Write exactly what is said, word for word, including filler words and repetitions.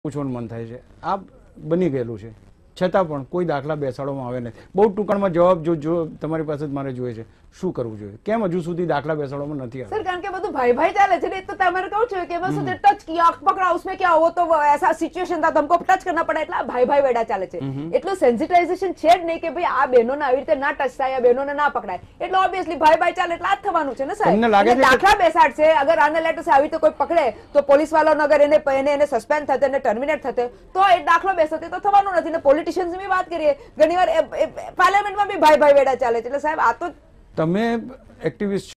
પૂછવાનું મન થાય છે. આ બની ગયેલું છે છતાં પણ કોઈ દાખલા બેસાડવામાં આવે નથી. બહુ ટૂંકાણમાં જવાબ જો જો તમારી પાસે જ મારે જોઈએ છે, શું કરવું જોઈએ, કેમ હજુ સુધી દાખલા બેસાડવામાં નથી सर कारण के બધું ભાઈ ભાઈ ચાલે છે એટલે તમારે કહું છું કે બસ ટચ किया आंख पकड़ा उसमें क्या वो तो ऐसा सिचुएशन था तो हमको टच करना पड़ा એટલે ભાઈ ભાઈ વેડા ચાલે છે. એટલું સેન્સિટાઇઝેશન છે જ નહીં કે ભાઈ આ બહેનોને આવી રીતે ના ટચ થાય, આ બહેનોને ના પકડાય, એટલે ઓબ્વિયસલી ભાઈ ભાઈ ચાલે એટલે આ જ થવાનું છે ને સાહેબ. દાખલા બેસાડશે, અગર આને લેટર આવી તો કોઈ પકડે તો પોલીસ વાળાનો અગર એને એને એને સસ્પેન્ડ થતે એને ટર્મિનેટ થતે તો એ દાખલો બેસતે તો થવાનું નથી ને. પોલિટિશિયન્સ ની વાત કરીએ ઘણીવાર પાર્લામેન્ટમાં બી ભાઈ ભાઈ વેડા ચાલે છે એટલે સાહેબ આ તો તમે એક્ટિવિસ્ટ